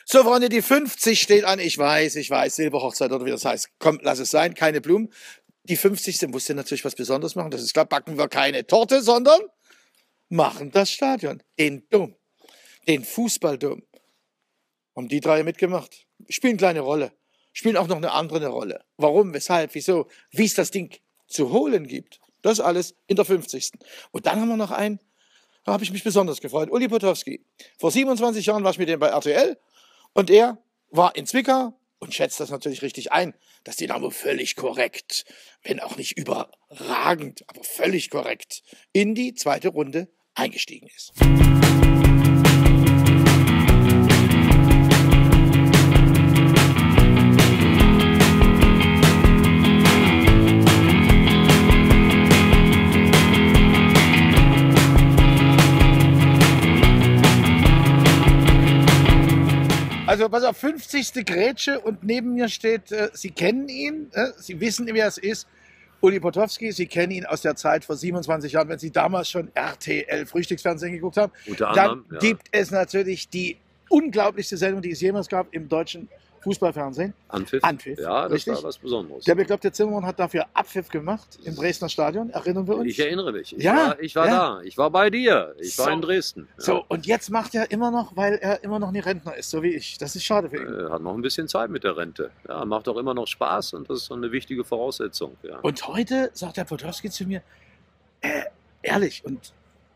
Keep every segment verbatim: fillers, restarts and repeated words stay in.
So, Freunde, die fünfzig steht an. Ich weiß, ich weiß, Silberhochzeit oder wie das heißt. Komm, lass es sein, keine Blumen. Die fünfzigste musste natürlich was Besonderes machen. Das ist klar, backen wir keine Torte, sondern machen das Stadion, den Dom, den Fußballdom. Haben die drei mitgemacht. Spielen eine kleine Rolle. Spielen auch noch eine andere Rolle. Warum, weshalb, wieso, wie es das Ding zu holen gibt. Das alles in der fünfzigsten Und dann haben wir noch einen, da habe ich mich besonders gefreut. Uli Potowski. Vor siebenundzwanzig Jahren war ich mit dem bei R T L und er war in Zwickau und schätzt das natürlich richtig ein, dass Dynamo völlig korrekt, wenn auch nicht überragend, aber völlig korrekt in die zweite Runde eingestiegen ist. Also pass auf, fünfzigste Grätsche und neben mir steht, äh, Sie kennen ihn, äh, Sie wissen, wer es ist, Uli Potowski. Sie kennen ihn aus der Zeit vor siebenundzwanzig Jahren, wenn Sie damals schon R T L Frühstücksfernsehen geguckt haben. Unter anderem, Dann ja. gibt es natürlich die unglaublichste Sendung, die es jemals gab im deutschen Fußballfernsehen. Anpfiff. Anpfiff, Ja, das richtig? war was Besonderes. Der beglaubte Zimmermann hat dafür Abpfiff gemacht im Dresdner Stadion, erinnern wir uns? Ich erinnere mich. Ich Ja, war, ich war ja. da. Ich war bei dir. Ich So. war in Dresden. Ja. So, und jetzt macht er immer noch, weil er immer noch nie Rentner ist, so wie ich. Das ist schade für ihn. Er hat noch ein bisschen Zeit mit der Rente. Ja, macht auch immer noch Spaß und das ist so eine wichtige Voraussetzung. Ja. Und heute sagt der Potowski zu mir, äh, ehrlich und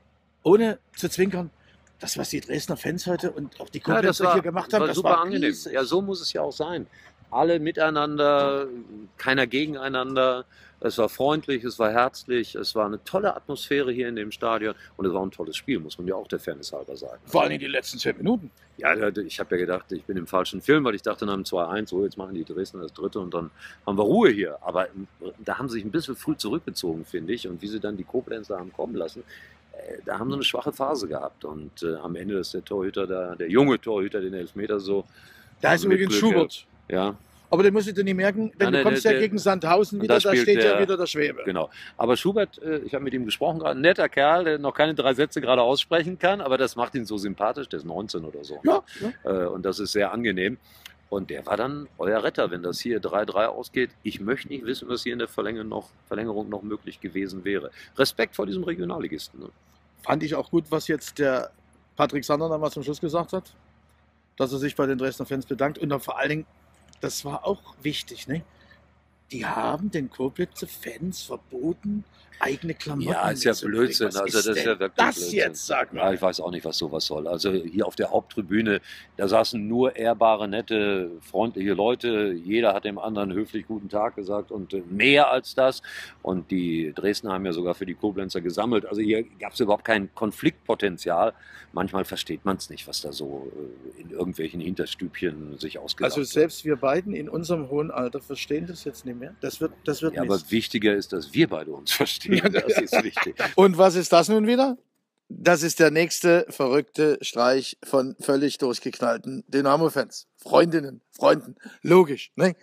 ohne zu zwinkern, das, was die Dresdner Fans heute und auch die Ja, Koblenzer das war, hier gemacht das haben, war das super war angenehm. riesig. Ja, so muss es ja auch sein. Alle miteinander, keiner gegeneinander. Es war freundlich, es war herzlich, es war eine tolle Atmosphäre hier in dem Stadion und es war ein tolles Spiel, muss man ja auch der Fairness halber sagen. Vor allem die letzten zehn Minuten. Ja, ich habe ja gedacht, ich bin im falschen Film, weil ich dachte nach dem zwei eins, so jetzt machen die Dresdner das dritte und dann haben wir Ruhe hier. Aber da haben sie sich ein bisschen früh zurückgezogen, finde ich. Und wie sie dann die Koblenzer haben kommen lassen, äh, da haben sie eine schwache Phase gehabt. Und äh, am Ende ist der Torhüter, da, der junge Torhüter, den Elfmeter so. Da ist mit übrigens Glück, Schubert. Ja, Aber den musst du dir nicht merken, denn Nein, du nein, kommst der- ja gegen Sandhausen und wieder, da da spielt steht ja der- wieder der Schwebe. genau. Aber Schubert, äh, ich habe mit ihm gesprochen, gerade ein netter Kerl, der noch keine drei Sätze gerade aussprechen kann, aber das macht ihn so sympathisch, der ist neunzehn oder so. Ja, ja. Äh, und das ist sehr angenehm. Und der war dann euer Retter, wenn das hier drei drei ausgeht. Ich möchte nicht wissen, was hier in der Verlängerung noch, Verlängerung noch möglich gewesen wäre. Respekt vor diesem Regionalligisten. Ne? Fand ich auch gut, was jetzt der Patrick Sander dann mal zum Schluss gesagt hat, dass er sich bei den Dresdner Fans bedankt und dann vor allen Dingen, das war auch wichtig, ne? Die haben den Koblenzer Fans verboten, eigene Klamotten Ja, ist ja mitzubringen. Blödsinn. Was Also ist das ist denn ja wirklich das Blödsinn. jetzt, sag Ja, mal. ich weiß auch nicht, was sowas soll. Also hier auf der Haupttribüne, da saßen nur ehrbare, nette, freundliche Leute. Jeder hat dem anderen höflich guten Tag gesagt und äh, mehr als das. Und die Dresdner haben ja sogar für die Koblenzer gesammelt. Also hier gab es überhaupt kein Konfliktpotenzial. Manchmal versteht man es nicht, was da so äh, in irgendwelchen Hinterstübchen sich ausgedacht Also wird. selbst wir beiden in unserem hohen Alter verstehen das jetzt nicht mehr. Das wird, das wird Ja, aber Mist. wichtiger ist, dass wir beide uns verstehen. Das ist wichtig. Und was ist das nun wieder? Das ist der nächste verrückte Streich von völlig durchgeknallten Dynamo-Fans. Freundinnen, Freunden, logisch. Ne?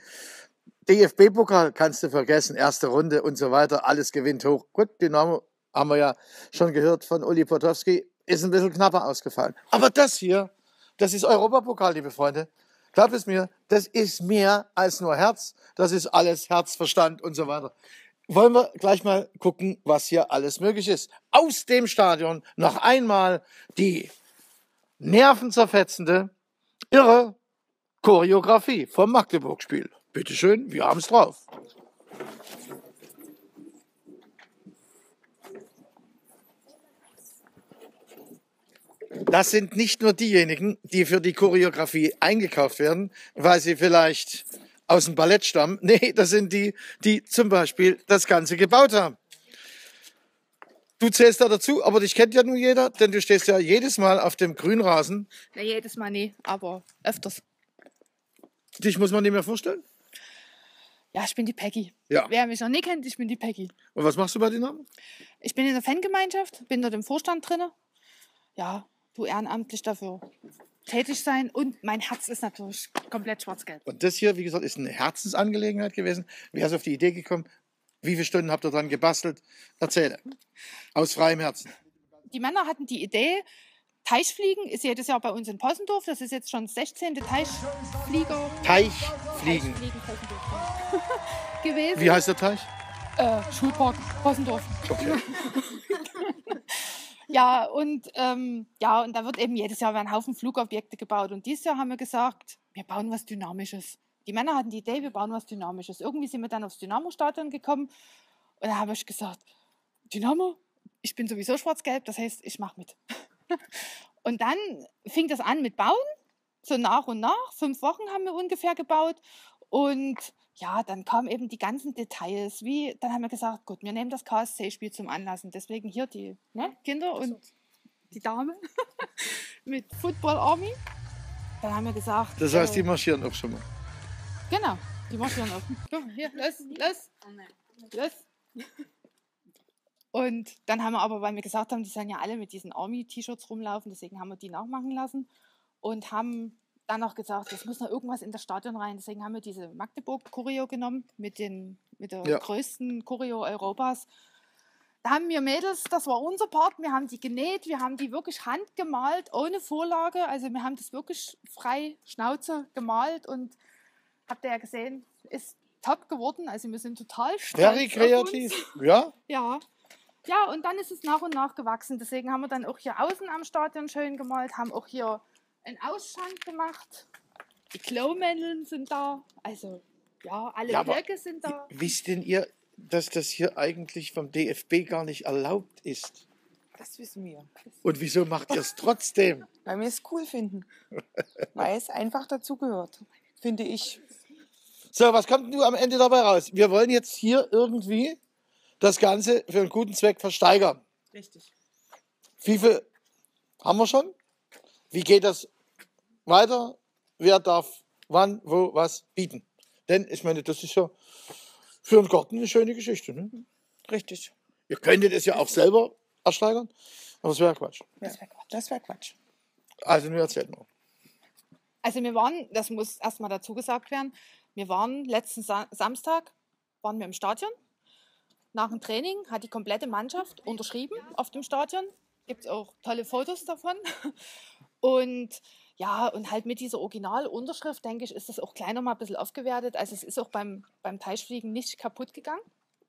D F B-Pokal kannst du vergessen, erste Runde und so weiter, alles gewinnt hoch. Gut, Dynamo haben wir ja schon gehört von Uli Potowski, ist ein bisschen knapper ausgefallen. Aber das hier, das ist Europapokal, liebe Freunde. Glaubt es mir, das ist mehr als nur Herz, das ist alles Herz, Verstand und so weiter. Wollen wir gleich mal gucken, was hier alles möglich ist. Aus dem Stadion noch einmal die nervenzerfetzende, irre Choreografie vom Magdeburg-Spiel. Bitteschön, wir haben es drauf. Das sind nicht nur diejenigen, die für die Choreografie eingekauft werden, weil sie vielleicht aus dem Ballett stammen. Nee, das sind die, die zum Beispiel das Ganze gebaut haben. Du zählst da dazu, aber dich kennt ja nun jeder, denn du stehst ja jedes Mal auf dem Grünrasen. Ja, jedes Mal nie, aber öfters. Dich muss man nicht mehr vorstellen. Ja, ich bin die Peggy. Ja. Wer mich noch nie kennt, ich bin die Peggy. Und was machst du bei Dynamo? Ich bin in der Fangemeinschaft, bin dort im Vorstand drin. Ja, du ehrenamtlich dafür tätig sein und mein Herz ist natürlich komplett schwarz-gelb. Und das hier, wie gesagt, ist eine Herzensangelegenheit gewesen. Wer ist auf die Idee gekommen? Wie viele Stunden habt ihr dran gebastelt? Erzähle. Aus freiem Herzen. Die Männer hatten die Idee, Teichfliegen ist jedes Jahr bei uns in Possendorf. Das ist jetzt schon das sechzehnte Teichflieger. Teichfliegen. Teichfliegen Possendorf gewesen. Wie heißt der Teich? Äh, Schulpark Possendorf. Okay. Ja, und, ähm, ja, und da wird eben jedes Jahr werden ein Haufen Flugobjekte gebaut. Und dieses Jahr haben wir gesagt, wir bauen was Dynamisches. Die Männer hatten die Idee, wir bauen was Dynamisches. Irgendwie sind wir dann aufs Dynamo-Stadion gekommen. Und da habe ich gesagt, Dynamo, ich bin sowieso schwarz-gelb, das heißt, ich mache mit. Und dann fing das an mit Bauen, so nach und nach. Fünf Wochen haben wir ungefähr gebaut. Und ja, dann kamen eben die ganzen Details. Wie, dann haben wir gesagt, gut, wir nehmen das K S C-Spiel zum Anlass. Und deswegen hier die ne, Kinder und die Dame mit Football Army. Dann haben wir gesagt... Das heißt, die äh, marschieren auch schon mal. Genau, die marschieren auch. Guck, hier, los, los, los. Und dann haben wir aber, weil wir gesagt haben, die sollen ja alle mit diesen Army-T-Shirts rumlaufen, deswegen haben wir die nachmachen lassen und haben dann auch gesagt, es muss noch irgendwas in das Stadion rein. Deswegen haben wir diese Magdeburg-Choreo genommen mit, den, mit der Ja. größten Choreo Europas. Da haben wir Mädels, das war unser Part, wir haben die genäht, wir haben die wirklich handgemalt, ohne Vorlage. Also wir haben das wirklich frei Schnauze gemalt und habt ihr ja gesehen, ist top geworden. Also wir sind total stolz Very auf kreativ. Ja? ja. Ja, und dann ist es nach und nach gewachsen. Deswegen haben wir dann auch hier außen am Stadion schön gemalt, haben auch hier einen Ausschank gemacht. Die Klomändeln sind da. Also, ja, alle Ja, aber Blöcke sind da. Wisst denn ihr, dass das hier eigentlich vom D F B gar nicht erlaubt ist? Das wissen wir. Und wieso macht ihr es trotzdem? Weil wir es cool finden. Weil es einfach dazugehört, finde ich. So, was kommt denn am Ende dabei raus? Wir wollen jetzt hier irgendwie das Ganze für einen guten Zweck versteigern. Richtig. Wie viel haben wir schon? Wie geht das weiter? Wer darf wann, wo, was bieten? Denn ich meine, das ist ja für einen Garten eine schöne Geschichte. Ne? Richtig. Ihr könntet es ja auch selber ersteigern, aber das wäre Quatsch. Ja, das wäre Quatsch. Also nur erzählt mal. Also wir waren, das muss erstmal dazu gesagt werden, wir waren letzten Sa Samstag, waren wir im Stadion. Nach dem Training hat die komplette Mannschaft unterschrieben auf dem Stadion. Gibt es auch tolle Fotos davon. Und ja, und halt mit dieser Originalunterschrift, denke ich, ist das auch gleich noch mal ein bisschen aufgewertet. Also es ist auch beim, beim Teichfliegen nicht kaputt gegangen.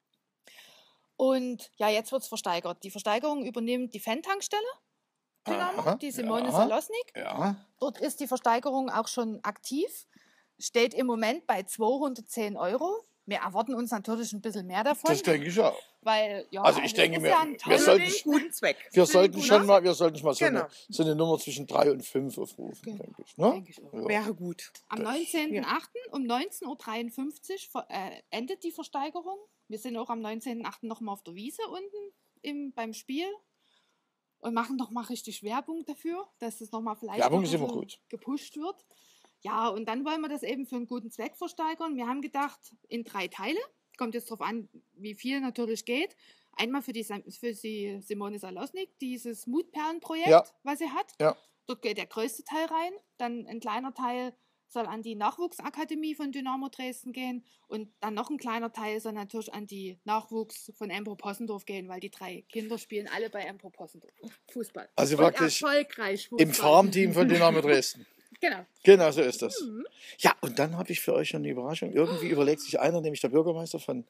Und ja, jetzt wird es versteigert. Die Versteigerung übernimmt die Fan-Tankstelle, Dynamo, Aha, die Simone ja. Salosnik. Ja. Dort ist die Versteigerung auch schon aktiv. Steht im Moment bei zweihundertzehn Euro. Wir erwarten uns natürlich ein bisschen mehr davon. Das denke ich auch. Weil, ja, Also ich es denke, ist wir- ja ein wir toller sollten- Weg. Guten Zweck. Wir Für sollten den schon Guten mal, wir sollten mal so, Genau. eine, so eine Nummer zwischen drei und fünf aufrufen, Genau. denke ich. Ne? Denke ich auch. Ja. Wäre gut. Am neunzehnten achten um neunzehn Uhr dreiundfünfzig ver- äh, endet die Versteigerung. Wir sind auch am neunzehnten achten noch mal auf der Wiese unten im, beim Spiel und machen noch mal richtig Werbung dafür, dass es noch mal vielleicht Werbung noch ist ein immer bisschen gut. gepusht wird. Ja, und dann wollen wir das eben für einen guten Zweck versteigern. Wir haben gedacht, in drei Teile. Kommt jetzt darauf an, wie viel natürlich geht. Einmal für die, Sam- für die Simone Salosnik, dieses Mutperlenprojekt, Ja. was sie hat. Ja. Dort geht der größte Teil rein. Dann ein kleiner Teil soll an die Nachwuchsakademie von Dynamo Dresden gehen. Und dann noch ein kleiner Teil soll natürlich an die Nachwuchs von Empro Possendorf gehen, weil die drei Kinder spielen alle bei Empro Possendorf. Fußball. Also Und wirklich erfolgreich Fußball. im Farmteam von Dynamo Dresden. Genau. Genau, so ist das. Mhm. Ja, und dann habe ich für euch schon eine Überraschung. Irgendwie überlegt sich einer, nämlich der Bürgermeister von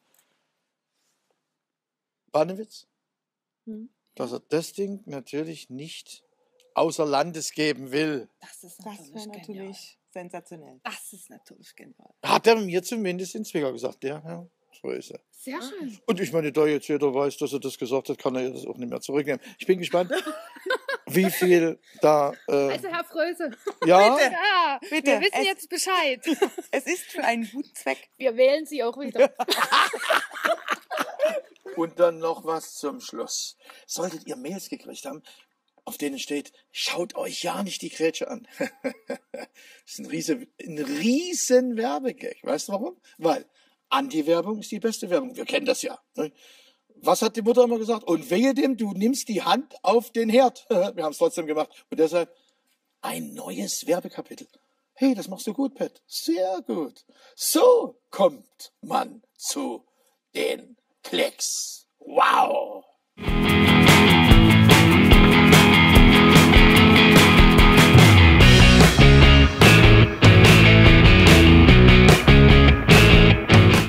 Barnewitz, Mhm. dass er das Ding natürlich nicht außer Landes geben will. Das ist Das natürlich, wäre genial. natürlich sensationell. Das ist natürlich genial. Hat er mir zumindest in Zwickau gesagt. Ja, ja, so ist er. Sehr schön. Und ich meine, da jetzt jeder weiß, dass er das gesagt hat, kann er das auch nicht mehr zurücknehmen. Ich bin gespannt, wie viel da... Äh, Also, Herr Fröse, ja, Bitte. ja, Bitte, wir wissen es- jetzt Bescheid. Es ist für einen guten Zweck. Wir wählen Sie auch wieder. und dann noch was zum Schluss. Solltet ihr Mails gekriegt haben, auf denen steht, schaut euch ja nicht die Grätsche an. Das ist ein riesen, ein riesen Werbegag. Weißt du warum? Weil Anti-Werbung ist die beste Werbung. Wir kennen das ja. Ne? Was hat die Mutter immer gesagt? Und wehe dem, du nimmst die Hand auf den Herd. Wir haben es trotzdem gemacht. Und deshalb ein neues Werbekapitel. Hey, das machst du gut, Pat. Sehr gut. So kommt man zu den Klicks. Wow.